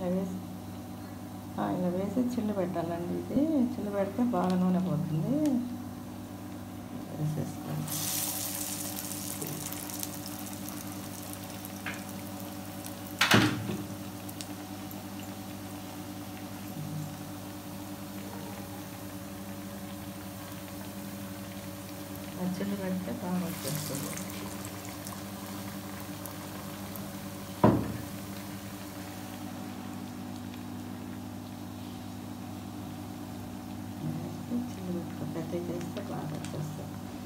ఇలా వేసి చిల్లు పెట్టాలండి. ఇది చిల్లు పెడితే బాగా నూనె పోతుంది. వేసేసుకోండి. చిల్లు పెడితే బాగా వచ్చేస్తుంది. చిల్లు పెట్టి చేస్తే బాగా వచ్చేస్తుంది.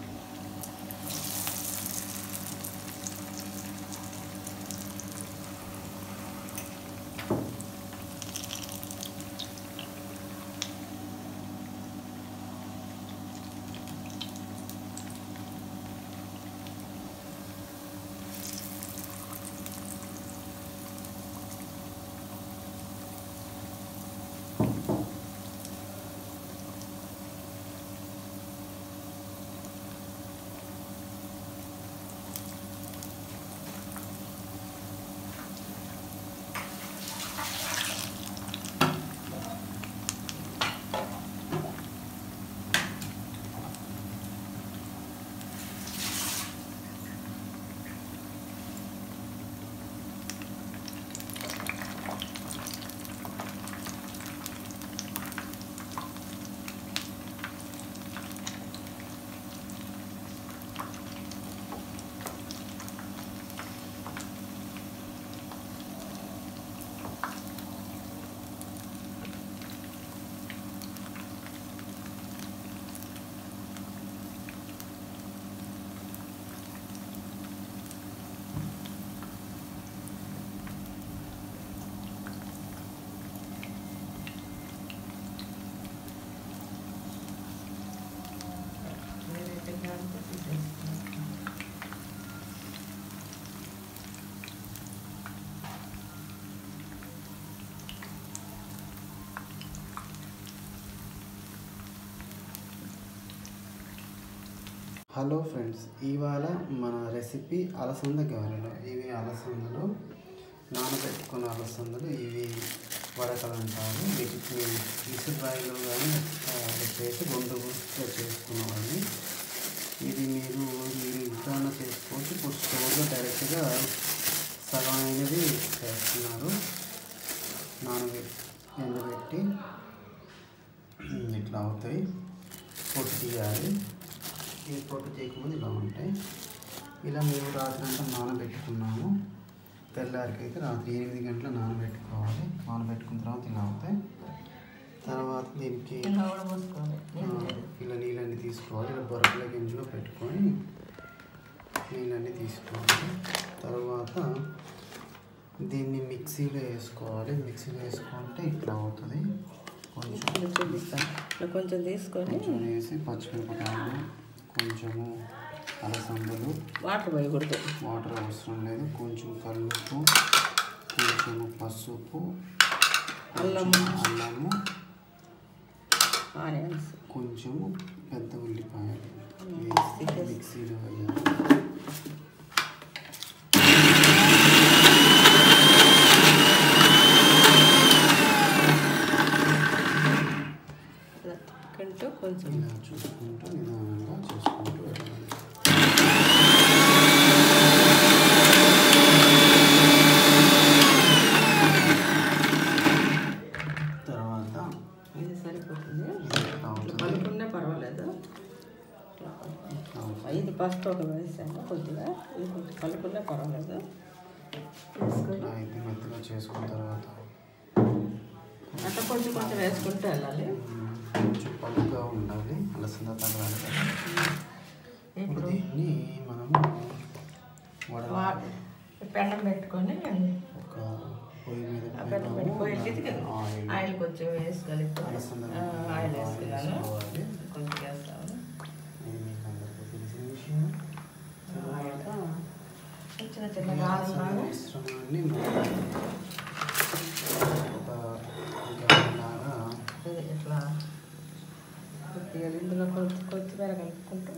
హలో ఫ్రెండ్స్, ఇవాళ మన రెసిపీ అలసంద గారెలు. ఇవి అలసందలు, నానబెట్టుకున్న అలసందలు. ఇవి వడకలు అంటారు. వీటికి ఇసురాయిలో కానీ చేసి రెండు గుర్తుగా చేసుకున్నవాడిని. ఇది మీరు ఇంట్లోనే చేసుకోవచ్చు. ఇప్పుడు స్టోర్లో డైరెక్ట్గా సగం అయినది చేస్తున్నారు. ఎండబెట్టి ఇట్లా అవుతాయి. పొట్టు తీయాలి. ఈ పొట్టు తీయకముందు ఇలా ఉంటాయి. ఇలా మేము రాత్రి అంతా నానబెట్టుకున్నాము. తెల్లారికి అయితే రాత్రి 8 గంటల నానబెట్టుకోవాలి. నానబెట్టుకున్న తర్వాత ఇలా అవుతాయి. తర్వాత దీనికి ఇలా నీళ్ళన్నీ తీసుకోవాలి. ఇలా బొరకల గింజలో పెట్టుకొని నీళ్ళన్నీ తీసుకోవాలి. తర్వాత దీన్ని మిక్సీలో వేసుకోవాలి. మిక్సీలో వేసుకుంటే ఇట్లా అవుతుంది. కొంచెం తీసుకొని వేసి పచ్చిమిరపకాయలు, కొంచెము అలసందలు, వాటర్ వేయకూడదు. వాటర్ అవసరం లేదు. కొంచెం కల్లుప్పు, కొంచెము పసుపు, అల్లము, ఆనియన్స్, కొంచెము పెద్ద ఉల్లిపాయలు వేసి మిక్సీలో వేయాలి. కొంచెం ఇలా చూసుకుంటూ నిదానంగా చేసుకుంటూ వెళ్ళాలి. తర్వాత ఇది సరిపోతుంది. కలుపుకున్నా పర్వాలేదు. ఇది ఫస్ట్ ఒక వేసాను కొద్దిగా. ఇది కొంచెం కలుపుకున్నా పర్వాలేదు. ఇది మెత్తగా చేసుకున్న తర్వాత అట్లా కొంచెం కొంచెం వేసుకుంటూ వెళ్ళాలి. కొంచెం పలుగ్గా ఉండాలి. అలసంద తగలాలి. ఇప్పుడు దీన్ని మనము పెండం పెట్టుకొని ఒక పొయ్యి మీద ఆయిల్ కొంచెం వేసుకోవాలి. ఆయిల్ వేసుకున్నాను, కొంచెం వేస్తాను. చిన్న చిన్న మిశ్రమాన్ని ఇట్లా ఇందులో కొత్తిమీర కలుపుకుంటూ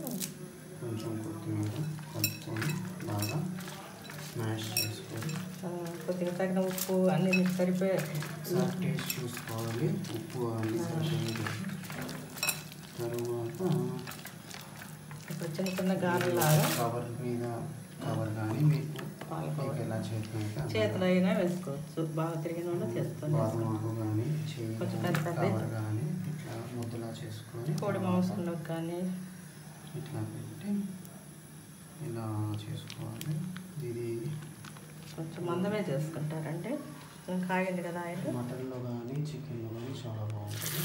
కొంచెం కొత్తిమీర కలుపుకొని బాగా స్మాష్ చేసుకొని కొద్దిగా తగిన ఉప్పు అన్నీ మీకు సరిపోయే టేస్ట్ చూసుకోవాలి, ఉప్పు అన్నీ సరిపోయేది. తరువాత ఇప్పుడు చిన్న చిన్న గారెలాగా కవర్ మీద కవర్ కానీ మీకు ఎలా చేతిలో అయినా వేసుకోవచ్చు. బాగా తిరిగిన వాళ్ళు చేతితో కానీ కొంచెం పెద్ద కవర్ కానీ ఇట్లా ముద్దలా చేసుకొని కోడి మాంసంలోకి కానీ ఇట్లా పెట్టి ఇలా చేసుకోవాలి. ఇది కొంచెం మందమే చేసుకుంటారంటే కాగింది కదా ఆయన. మటన్లో కానీ చికెన్లో కానీ చాలా బాగుంటుంది.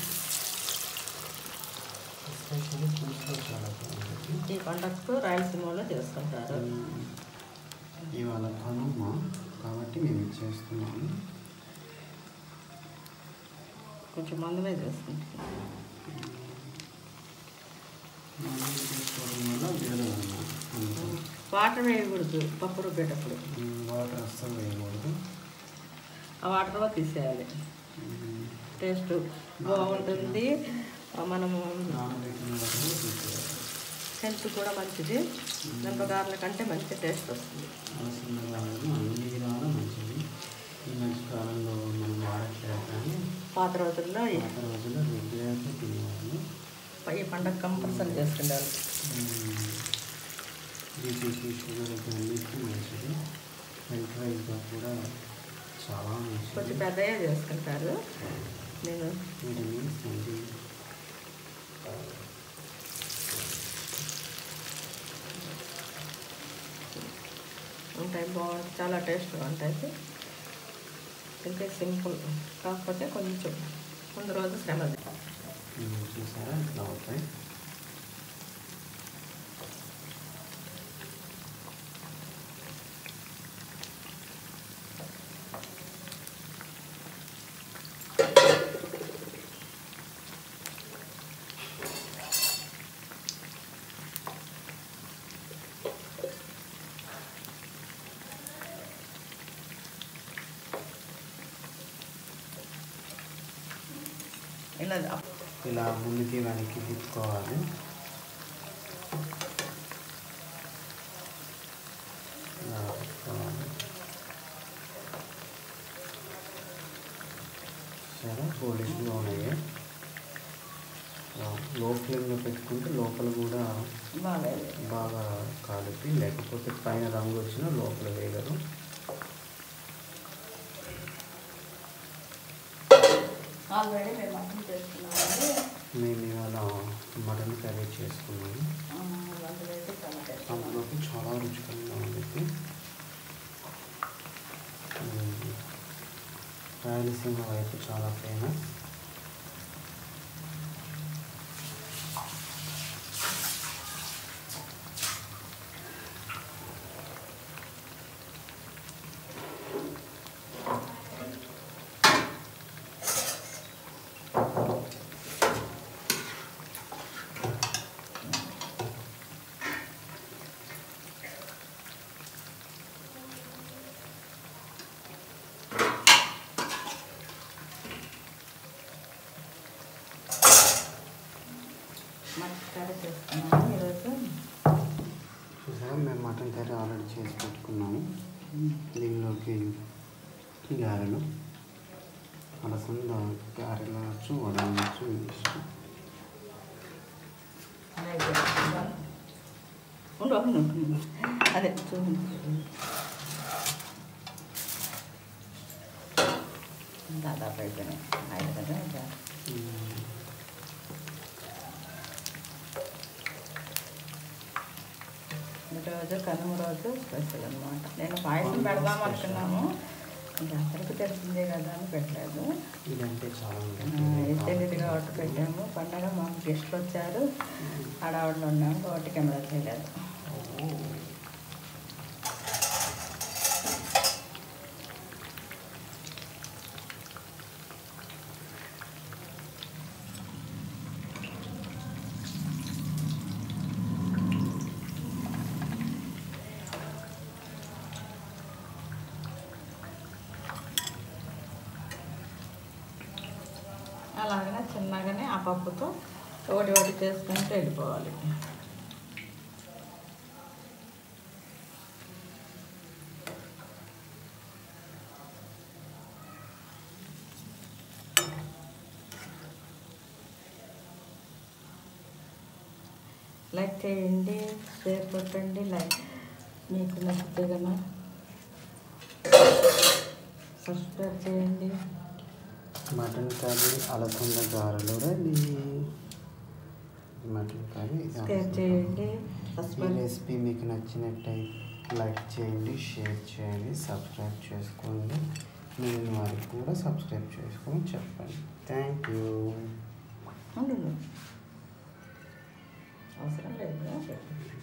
ఎస్పెషల్లీ పులుసులో చాలా బాగుంటుంది. ఈ పండగకు రాయలసీమలో చేసుకుంటారు. ఇవాళ కనుమ కాబట్టి మేము చేస్తున్నాము. కొంచెం మందమే చేసుకుంటాం. చేసుకోవడం వల్ల వేయలేదు. వాటర్ వేయకూడదు పప్పు రుబ్బేటప్పుడు. వాటర్ అస్సలు వేయకూడదు. ఆ వాటర్లో తీసేయాలి. టేస్ట్ బాగుంటుంది. మనము హెల్త్ కూడా మంచిది. మిరపగారల కంటే మంచి టేస్ట్ వస్తుంది. అన్ని విధాలు మంచిది. ఈ మధ్యకాలంలో మనం వాడట్లేదు కానీ పాత రోజుల్లో రెగ్యులర్గా తినేవాళ్ళు. ఈ పండుగ కంపల్సరీ చేసుకుంటారు. బీపీకి షుగర్కి అన్నిటికీ మంచిది. హెల్త్ వైజ్గా కూడా చాలా మంచిది. కొంచెం పెద్దగా చేసుకుంటారు. నేను ఉంటాయి, బాగుంటాయి, చాలా టేస్ట్గా ఉంటాయి. ఇంకా సింపుల్ కాకపోతే కొంచెం ముందు రోజు శ్రమ. చూసారా ఇట్లా అవుతాయి. ఇలా ముందుకి వెనక్కి తిప్పుకోవాలి. ఇలా తిప్పుకోవాలి. సరే పోలీసులు ఉన్నాయి. లో ఫ్లేమ్లో పెట్టుకుంటే లోపల కూడా బాగా కాలుతుంది. లేకపోతే పైన రంగు వచ్చినా లోపల వేయగలరు. ఆల్రెడీ మేము మటన్ చేసుకున్నామండి. మేము ఇవాళ మటన్ కర్రీ చేసుకున్నాము. అందులోకి చాలా రుచికరంగా ఉంటుంది. రాయలసీమ వైపు చాలా ఫేమస్. చూసారా మేము మటన్ కర్రీ ఆల్రెడీ చేసి పెట్టుకున్నాము. దీనిలోకి గారెలు, అలసంద గారెలు అనొచ్చు, వడ అనొచ్చు, ఇష్టం. అదే చూడండి, దాదాపు అయిపోయినాయి. అయి కదా ఈరోజు కనుమ రోజు స్పెషల్ అనమాట. నేను పాయసం పెడదాం అనుకున్నాము, ఇంకా అందరికీ తెలిసిందే కదా అని పెట్టలేదు. తెలియదుగా ఒకటి పెట్టాము. పండగ మాకు గెస్ట్లు వచ్చారు, హడావుడిలో ఉన్నాము ఒకటి కెమెరా చేయలేదు. అలాగనే చిన్నగానే ఆ పప్పుతో ఒకటి ఒకటి చేసుకుంటూ వెళ్ళిపోవాలి. లైక్ చేయండి, షేర్ కొట్టండి. లైక్ మీకు నచ్చితే కన్నా సబ్స్క్రైబ్ చేయండి. మటన్ కర్రీ అలసంద గారెలు రెడీ. మటన్ కర్రీ షేర్ చేయండి. ఈ రెసిపీ మీకు నచ్చినట్టయితే లైక్ చేయండి, షేర్ చేయండి, సబ్స్క్రైబ్ చేసుకోండి. నేను వారికి కూడా సబ్స్క్రైబ్ చేసుకొని చెప్పండి. Thank you. అవసరం లేదు.